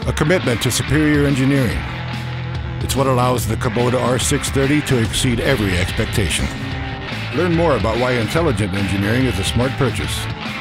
a commitment to superior engineering. It's what allows the Kubota R630 to exceed every expectation. Learn more about why intelligent engineering is a smart purchase